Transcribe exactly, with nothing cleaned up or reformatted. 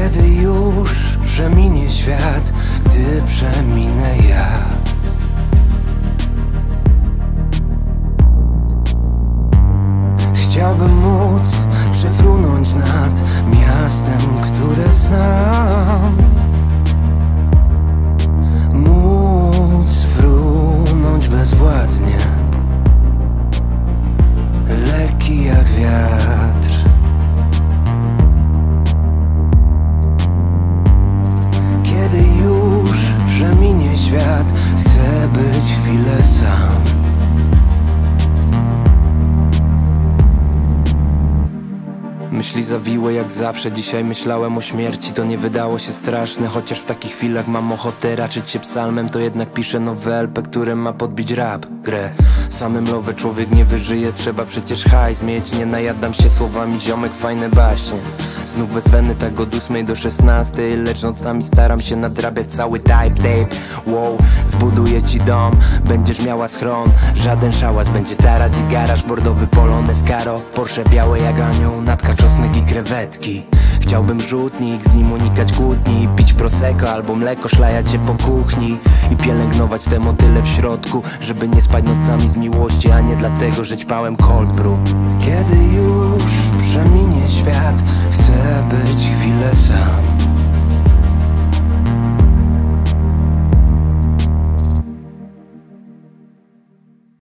Kiedy już przeminie świat, gdy przeminę ja. Chciałbym móc przefrunąć nad miastem, które znam. Móc frunąć bezwładnie, lekki jak wiatr. Kiedy już przeminie świat, chcę być chwilę sam. Myśli zawiłe jak zawsze, dzisiaj myślałem o śmierci. To nie wydało się straszne, chociaż w takich chwilach mam ochotę raczyć się psalmem. To jednak piszę nowe L P, które ma podbić rap grę. Samym love człowiek nie wyżyje, trzeba przecież hajs mieć. Nie najadam się słowami, ziomek, fajne baśnie. Znów bez weny, tak od ósmej do szesnastej. Lecz nocami staram się nadrabiać cały type tape. Wow, zbuduję ci dom, będziesz miała schron. Żaden szałas, będzie taras i garaż. Bordowy Polones Caro, Porsche białe jak anioł, natka, czosnek i krewetki. Chciałbym rzutnik, z nim unikać kłótni. Pić prosecco albo mleko, szlajać się po kuchni i pielęgnować te motyle w środku, żeby nie spać nocami z miłości, a nie dlatego, że ćpałem cold brew. Kiedy już przeminie świat, chcę być chwilę sam.